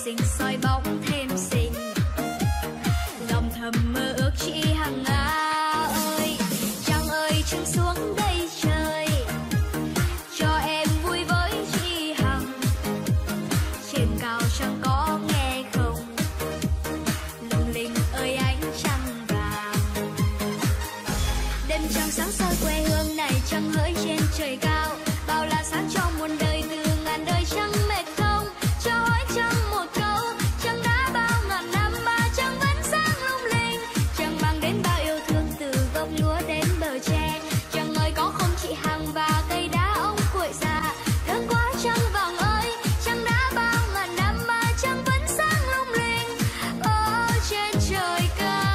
xinh soi bóng thêm xinh, lòng thầm mơ ước chị Hằng ơi. Trăng ơi trăng xuống đây trời, cho em vui với chị Hằng. Trên cao trăng có nghe không, lung linh ơi ánh trăng vàng. Đêm trăng sáng soi quê hương này, trăng hỡi trên trời cao, bao la sáng trong muôn đời từ ngàn đời trăng mệt không. Cho hỏi trăng một câu, trăng đã bao ngàn năm mà trăng vẫn sáng lung linh. Trăng mang đến bao yêu thương từ gốc lúa đến bờ tre. Trăng ơi có không chị Hằng và cây đá ông cuội già. Thương quá trăng vàng ơi, trăng đã bao ngàn năm mà trăng vẫn sáng lung linh ở trên trời cao.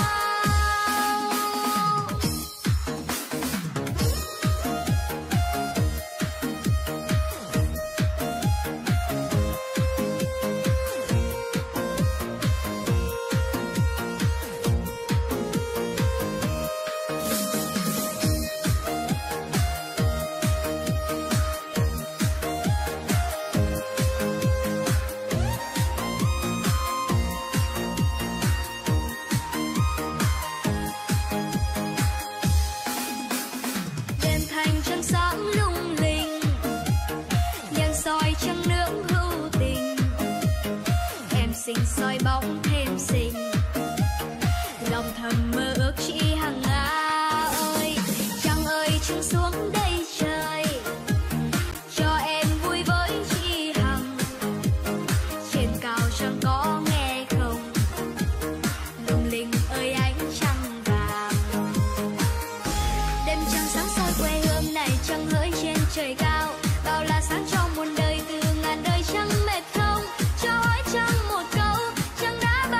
Đêm thanh trăng sáng lung linh, đèn soi trăng nước hữu tình. Em xinh soi bóng thêm xinh, lòng thầm mơ ước chị Hằng ơi. Trăng ơi trăng xuống đây trời, cho em vui với chị Hằng. Trên cao trăng có nghe không, lung linh ơi ánh trăng vàng. Đêm trăng sáng soi quê hương này, trăng hỡi trên trời cao, bao la sáng trong muôn đời từ ngàn đời trăng mệt không. Cho hỏi trăng một câu, trăng đã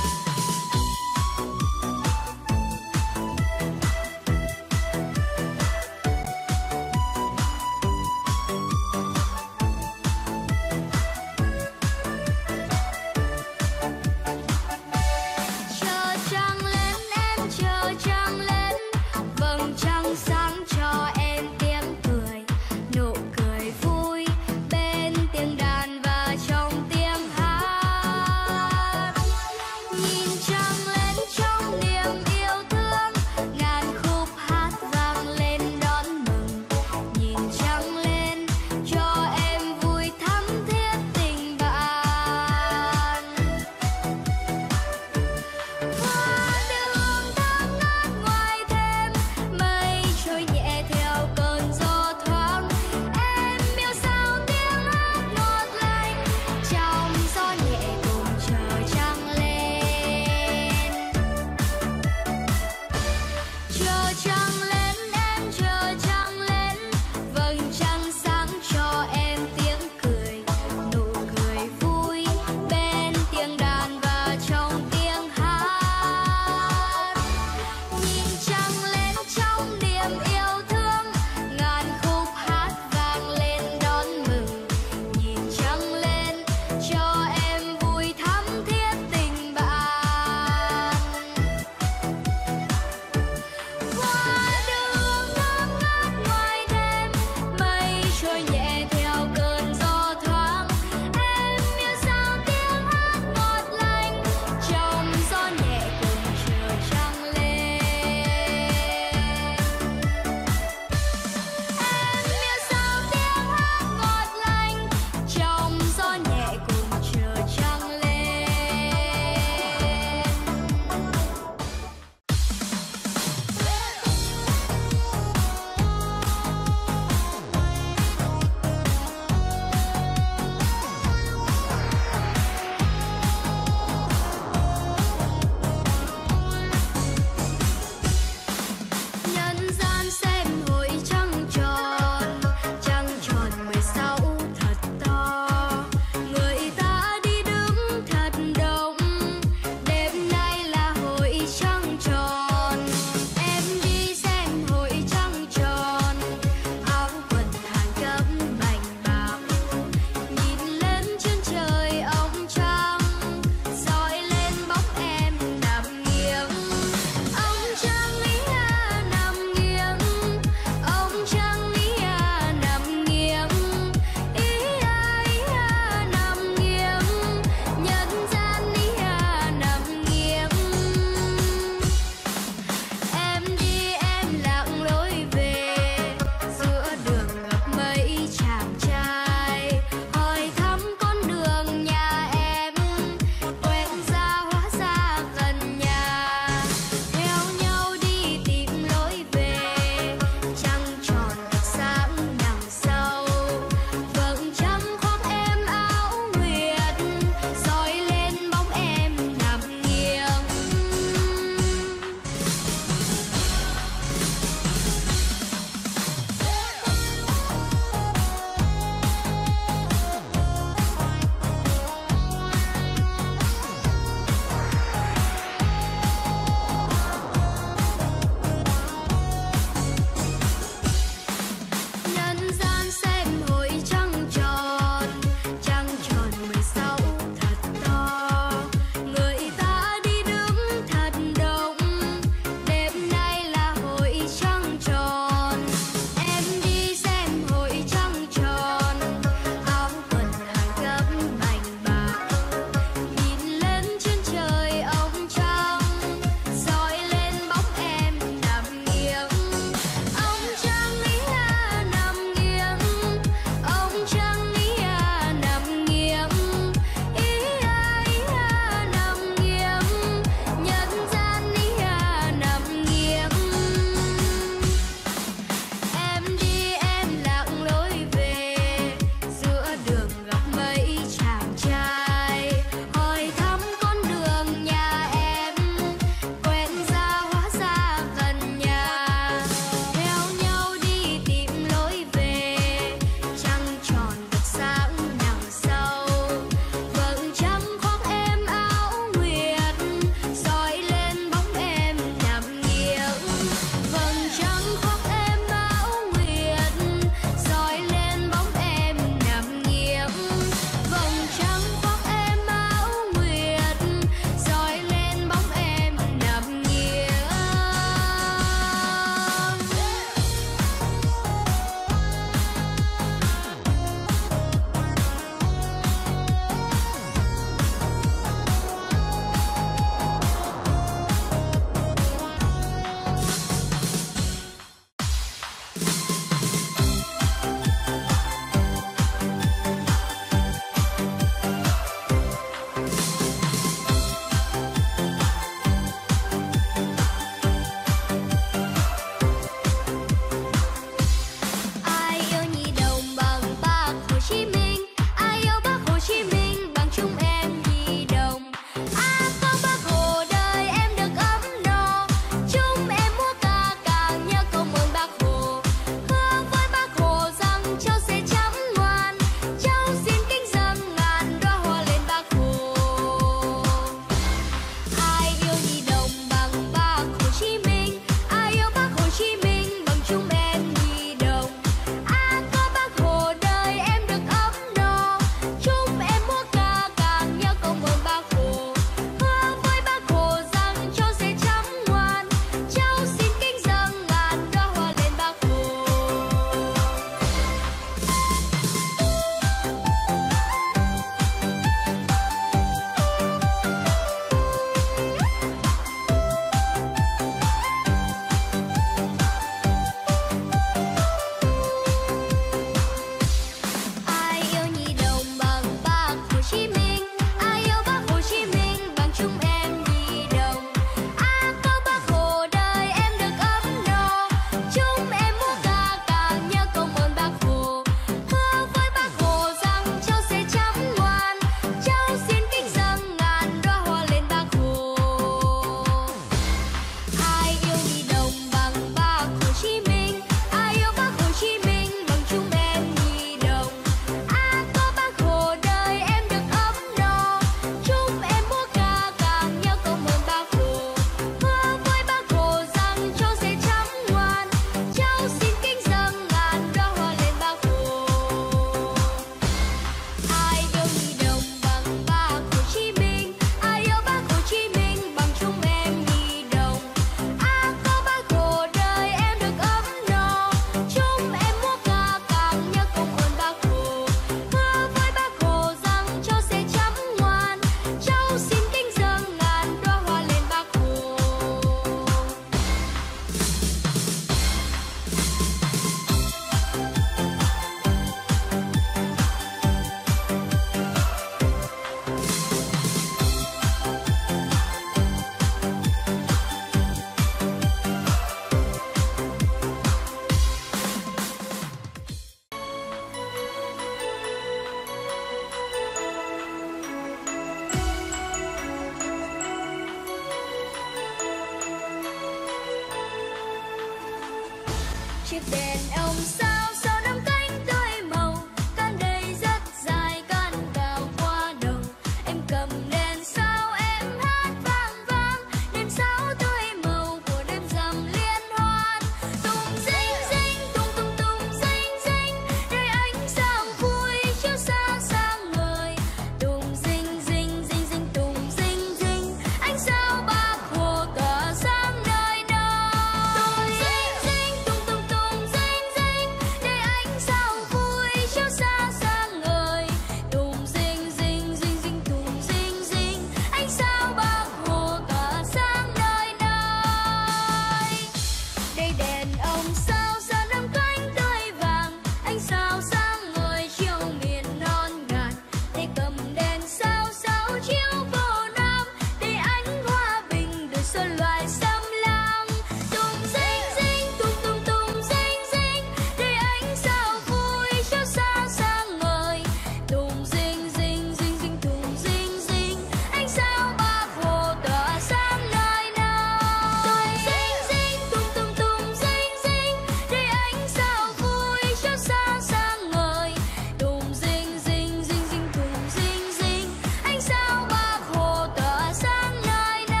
chiếc đèn ông sao sao đắm cánh tươi màu, cán đầy rất dài cán cao qua đầu. Em cầm đèn sao em hát vang vang, đèn sao tươi màu của đêm rằm liên hoan. Tung dinh dinh tung tung tung dinh dinh, đời ánh sao vui chiếu xa sáng ngời. Tung dinh dinh dinh dinh tung dinh dinh, ánh sao Bác Hồ tỏa sáng nơi nơi. Tung dinh dinh tung tung tung dinh dinh, đời ánh sao vui chiếu xa sáng ngời. Tung dinh dinh dinh dinh tung dinh dinh, ánh sao Bác Hồ tỏa sáng nơi nơi. Đây đèn ông sao sao đắm cánh tươi vàng, ánh sao sáng ngời chiếu miền non ngàn. Tay cầm đèn sao sao chiếu vô Nam, để ánh hòa bình đời xuân loài xâm lăng. Tung dinh dinh tung tung tung dinh dinh, để ánh sao vui chiếu xa sáng ngời. Tung dinh dinh dinh dinh tung dinh dinh, ánh sao Bác Hồ tỏa sáng nơi nơi. Tung dinh dinh tung tung tung dinh dinh, để ánh sao vui chiếu xa sáng ngời. Tung dinh dinh dinh dinh tung dinh dinh, ánh sao Bác Hồ tỏa sáng nơi nơi.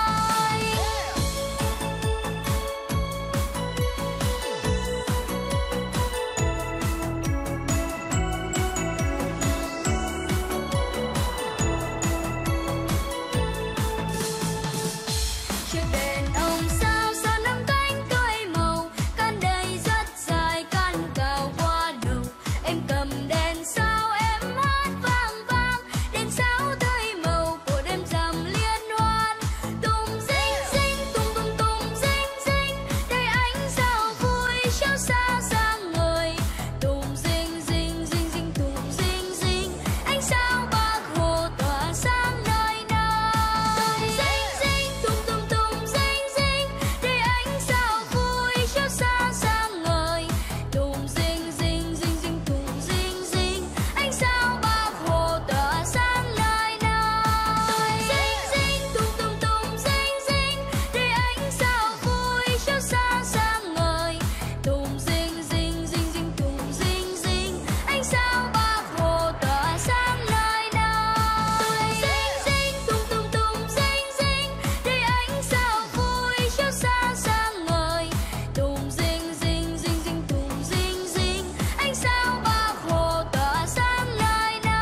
Chiếc đèn ông sao sao đắm cánh tươi màu, cán đầy rất dài cán cao qua đầu. Em cầm đèn sao em hát vang vang, đèn sao tươi màu của đêm rằm liên hoan. Tung dinh dinh tung tung tung dinh dinh, đời ánh sao vui chiếu xa sáng ngời. Tung dinh dinh dinh dinh tung dinh dinh, ánh sao Bác Hồ tỏa sáng nơi nơi. Dinh dinh tung tung tung dinh dinh, đời ánh sao vui chiếu xa sáng ngời. Tung dinh dinh dinh dinh tung dinh dinh, ánh sao Bác Hồ tỏa sáng nơi nơi. Dinh dinh tung tung tung dinh dinh, đời ánh sao vui chiếu xa sáng ngời. Tung dinh dinh dinh dinh tung dinh dinh, ánh sao Bác Hồ tỏa sáng nơi nơi. Dinh dinh tung tung tung dinh dinh, đời ánh sao vui chiếu xa sáng ngời. Tung dinh dinh dinh dinh tung dinh dinh, ánh sao Bác Hồ tỏa sáng nơi nơi.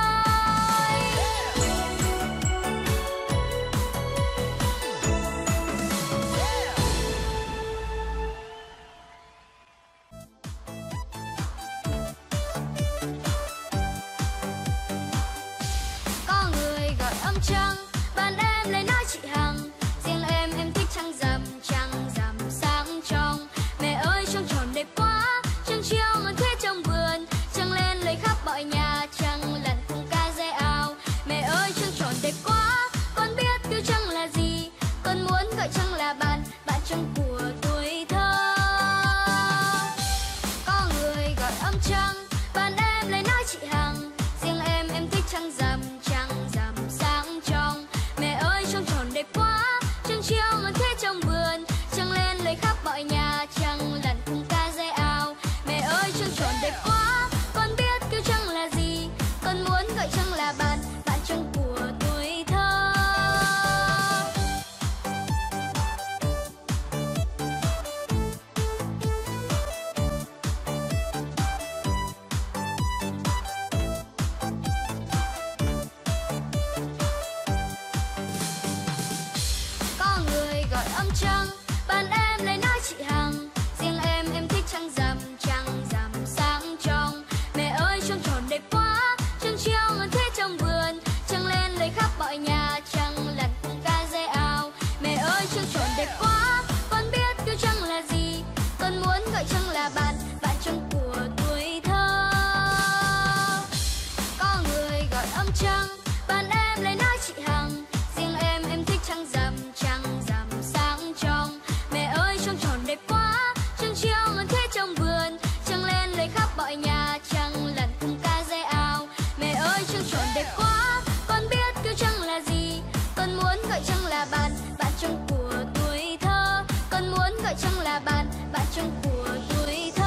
Có người gọi âm trăng, bạn em lấy nói chị Hằng. Riêng em thích trăng rằm sáng trong. Mẹ ơi trăng tròn đẹp quá, trăng chiều ngân thế trong vườn. Trăng lên lấy khắp mọi nhà, trăng lặn cùng ca rẽ ào. Mẹ ơi trăng tròn đẹp quá, con biết kêu trăng là gì. Con muốn gọi trăng là bạn trăng của tuổi thơ. Có người gọi âm trăng, bạn em lấy nói chị Hằng. Riêng em thích trăng rằm sáng trong. Mẹ ơi trăng tròn đẹp quá, trăng chiều ngân thế trong vườn. Trăng lên lấy khắp mọi nhà, trăng lặn cùng ca rẽ ào. Mẹ ơi trăng tròn đẹp quá, con biết kêu trăng là gì. Con muốn gọi trăng là bạn trăng của tuổi thơ. Có người gọi âm trăng, bạn em lấy nói chị Hằng. Riêng em thích trăng rằm sáng trong. Mẹ ơi trăng tròn đẹp quá, trăng chiều ngân thế trong vườn. Trăng lên lấy khắp mọi nhà, trăng lặn cùng ca rẽ ào. Mẹ ơi trăng tròn đẹp quá, con biết kêu trăng là gì. Con muốn gọi trăng là bạn trăng của tuổi thơ. Có người gọi âm trăng, bạn em lấy nói chị Hằng. Riêng em thích trăng rằm sáng trong. Mẹ ơi trăng tròn đẹp quá, trăng chiều ngân thế trong vườn. Trăng lên lấy khắp mọi nhà, trăng lặn cùng ca rẽ ào. Mẹ ơi trăng tròn đẹp quá, con biết kêu trăng là gì. Con muốn gọi trăng là bạn trăng của tuổi thơ. Con muốn gọi trăng là bạn trăng của tuổi thơ.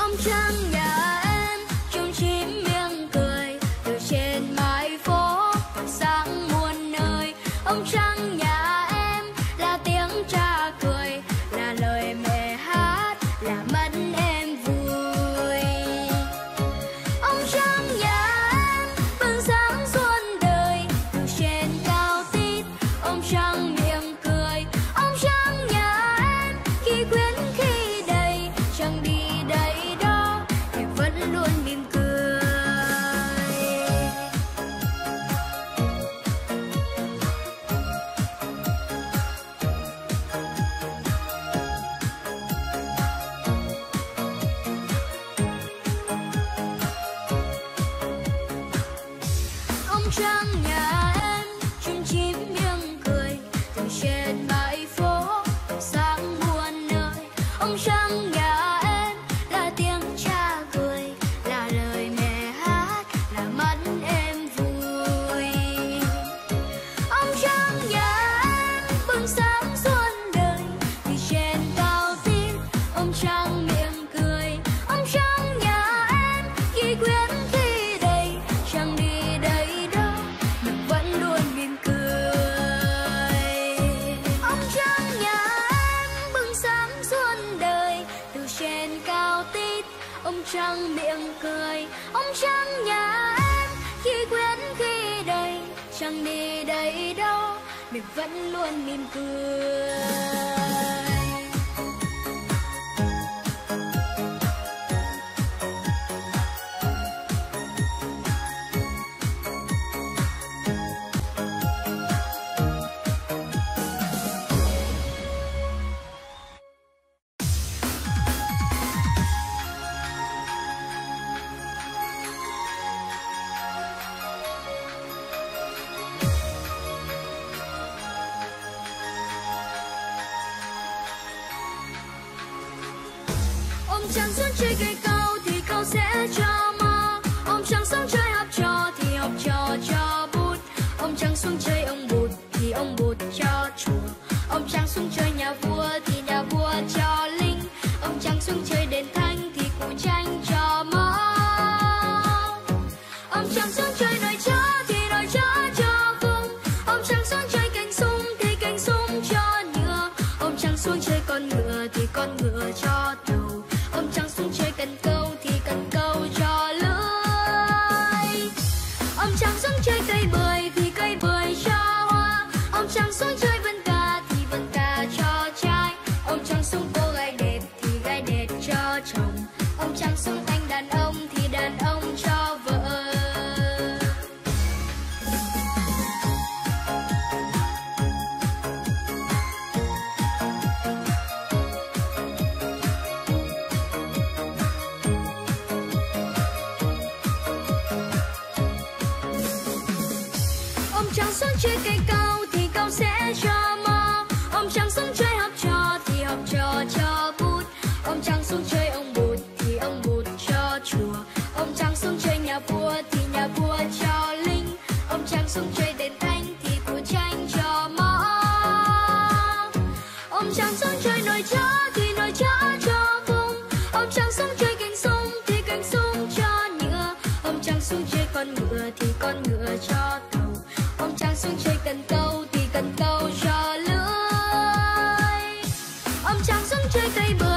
Ông trăng nhà em chung chim miệng cười từ trên mái phố sáng muôn nơi. Ông trăng nhà em là tiếng cha cười, là lời mẹ hát, là mắt em vui. Ông trăng nhà em bừng sáng xuân đời từ trên cao tít. Ông trăng miệng cười, ông trăng nhà em khi quyến khi đầy, chẳng đi đây đó thì vẫn luôn mỉm cười. Ông trăng nhà em chim chim miệng cười từ trên bãi phố sáng muôn nơi. Ông trăng nhà em là tiếng cha cười, là lời mẹ hát, là mắt em vui. Ông trăng nhà em bừng sáng xuân đời từ trên cao tít. Ông trăng miệng cười, ông trăng nhà em khi quyến khi đầy, chẳng đi đây đâu nhưng vẫn luôn mỉm cười. Ông trăng nhà em bừng sáng xuân đời từ trên cao tít. Ông trăng miệng cười, ông trăng nhà em khi quyến khi đầy, chẳng đi đây đâu mình vẫn luôn mỉm cười. Ông trăng xuống chơi cây cao thì cao sẽ cho mơ. Ông trăng xuống chơi học trò thì học trò cho bút. Ông trăng xuống chơi ông bụt thì ông bụt cho chùa. Ông trăng xuống chơi nhà vua thì nhà vua cho lính. Ông trăng xuống chơi đền thanh thì cụ tranh cho mõ. Ông trăng xuống chơi nồi chó thì nồi chó cho vung. Ông trăng xuống chơi cành sung thì cành sung cho nhựa. Ông trăng xuống chơi con ngựa thì con ngựa cho tàu. Ông trăng xuống chơi cần câu thì cần câu cho lưới. Ông trăng xuống chơi cây bưởi thì cây bưởi cho hoa. Ông trăng xuống chơi vân ca thì vân ca cho trai. Ông trăng xuống cô gái đẹp thì gái đẹp cho chồng. Ông trăng xuống anh đàn ông thì đàn ông cho vợ. Ông trăng xuống chơi cây cao thì cao sẽ cho mơ. Ông trăng xuống chơi học trò thì học trò cho bút. Ông trăng xuống chơi ông bụt thì ông bụt cho chùa. Ông trăng xuống chơi nhà vua thì nhà vua cho lính. Ông trăng xuống chơi đền thanh thì cụ tranh cho mõ. Ông trăng xuống chơi nồi chó thì nồi chó cho vung. Ông trăng xuống chơi cành sung thì cành sung cho nhựa. Ông trăng xuống chơi con ngựa thì con ngựa cho tàu. Ông trăng xuống chơi cần câu thì cần câu cho lưới. Ông trăng xuống chơi cây bưởi